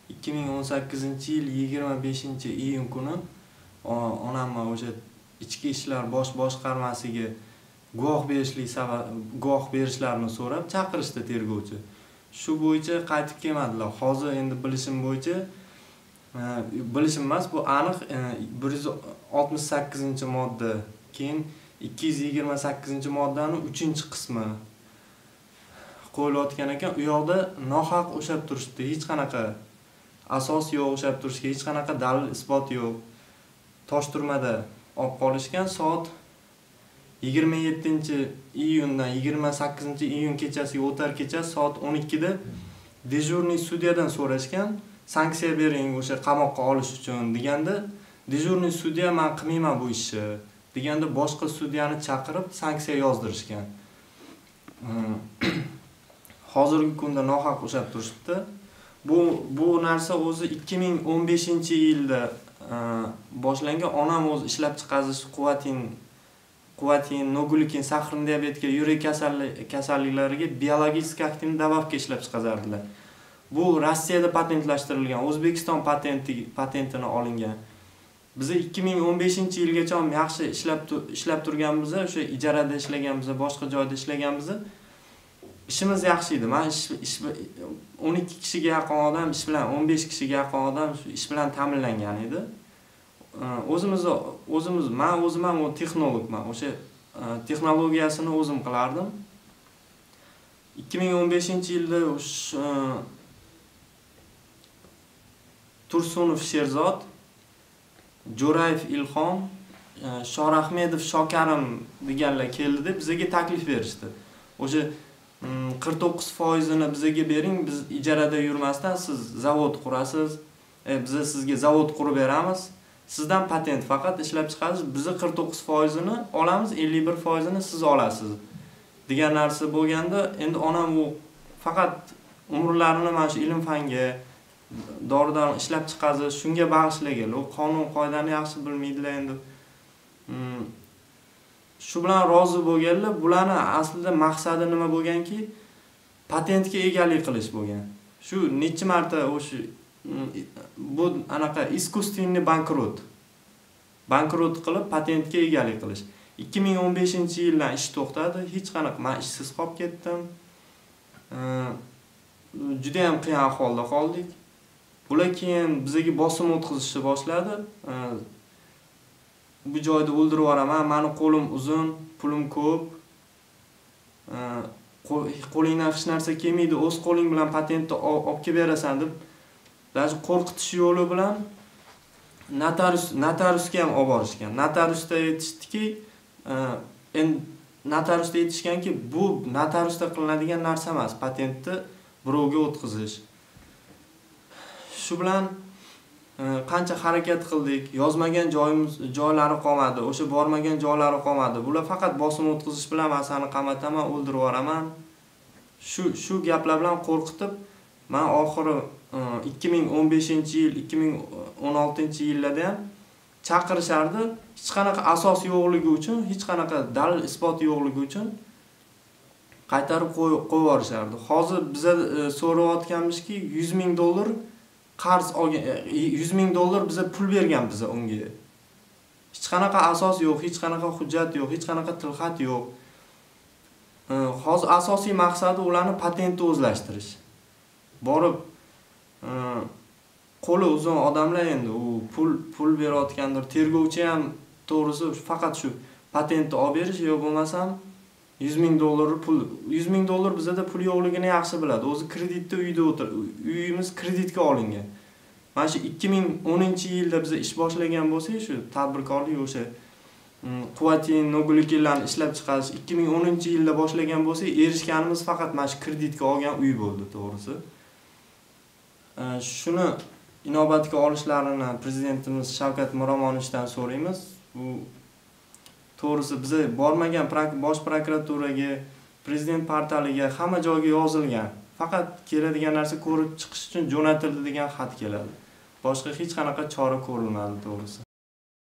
2018-yil 25-iyun kuni onamni o'sha ichki ishlar bosh boshqarmasiga guvoh berishlarini so'rab chaqirishdi tergovchi. Shu bo'yicha qaytib kelmadilar. Hozir endi bilishim bo'yicha bilishim emas, bu aniq 168-modda, keyin 228-moddaning 3-qismi qo'yilayotgan ekan. U yoqda nohaq o'shab turishdi. Hech qanaqa asos yo'q, o'shab turishga hech qanaqa dalil isbot yo'q. Toshturmada olib qolishgan. Soat 27-iyundan 28-iyun kechasiga o'tar kecha soat 12da dejurniy sudyadan so'rashgan, sanksiya bering o'sha qamoqqa olish uchun deganda, dejurniy sudya men qilmayman bu ishni deganda boshqa sudyani chaqirib sanksiya yozdirishgan. Hozirgi kunda nohaq o'shab turishibdi. Bu narsa o'zi 2015-yilda boshlangan. Onam o'zi ishlab chiqarish Quvatin, Nogulikin, sahrin diabetga, yurak kasalliklariga biologik aktivni добавка ishlab chiqarardilar. Bu Rossiyada patentlashtirilgan, O'zbekiston patentini olingan. Biz 2015-yilgacha ham yaxshi ishlab turganmiz, o'sha ijarada ishlaganmiz, boshqa joyda ishlaganmiz. İşimiz yaxshi edi. Men 12 kishiga yaqin odam ish bilan, 15 kishiga yaqin odam ish bilan ta'minlangan edi. Men o'zim ham texnologman. O'sha texnologiyasini o'zim qilardim. 2015-yilda Tursunov Sherzod, Jo'rayev Ilhom, Shorahmedov Shokarim deganlar keldi deb bizga taklif berishdi. O'sha 49%ni bizga bering, biz ijarada yurmasdan siz zavod qurasiz, biz sizga zavod qurib beramiz. Sizdan patent faqat ishlab chiqarish, biz 49%ni olamiz, 51%ni siz olasiz degan narsa bo'lganda, endi onam u faqat umrlarini mana shu ilm fanga, doridan ishlab chiqarish, shunga bag'ishlagan. U qonun qoidani yaxshi bilmaydilar endi. Shu bilan rozi bo'lganlar, bularning aslida maqsadi nima bo'lganki, patentga egalik qilish bo'lgan. Shu necha marta o'sha bu anaqa искусственный bankrot qilib patentga egalik qilish. 2015-yildan ish to'xtadi, hech qanaqa men ishsiz qolib ketdim. Juda ham qiyin ahvolda qoldik. Bular keyin bizga bosim o'tkazishni boshladi. Bu joyda o'ldirib yuboraman, meni qo'lim uzun, pulim ko'p. Qo'lingdan hech narsa kelmaydi, o'z qo'ling bilan patentni olib kelib berasan deb даже qo'rqitish yo'li bilan notariusga ham olib borishgan. Notariusda aytishdiki, notariusda aytishganki, bu notariusda qilinadigan narsa emas, patentni birovga o'tkazish. Shu bilan qancha harakat qildik, yozmagan joylari qolmadi, o'sha bormagan joylari qolmadi. Bular faqat bosim o'tkazish bilan men seni qamataman, o'ldirib yuboraman. Shu gaplar bilan qo'rqitib, men oxiri 2015-yil, 2016-yillarda ham chaqirishardi. Hech qanaqa asos yo'qligi uchun, hech qanaqa dalil isbot yo'qligi uchun qaytarib qo'yib yuborishardi. Hozir biza so'rayotganmizki, $100,000 qarz olgan, $100,000 biza pul bergan biza unga. Hech qanaqa asos yo'q, hech qanaqa hujjat yo'q, hech qanaqa tilxat yo'q. Hozir asosiy maqsadi ularni patentni o'zlashtirish. Borib qo'li uzun odamlar endi u pul berayotgandir. Tergovchi ham to'g'risi faqat shu patentni olib berish yo bo'lmasam $100,000 pul. $100,000 bizda pul yo'qligini yaxshi biladi. O'zi kreditda uyda uyimiz kreditga olingan. Mana shu 2010-yilda biz ish boshlagan bo'lsak, shu tadbirkorlik o'sha Quvatin, Nogulikinlarni ishlab chiqarish 2010-yilda boshlagan bo'lsak, erishganimiz faqat mana shu kreditga olgan uy bo'ldi, to'g'risi. Shuni inobatga olishlarini prezidentimiz Shavkat Miromonovichdan so'raymiz. Bu to'g'risi biz bormagan bosh prokuraturaga, prezident portaliga, hamma joyga yozilgan. Faqat keladigan narsa ko'rib chiqish uchun jo'natildi degan xat keladi. Boshqa hech qanaqa chora ko'rilmadi, to'g'risi.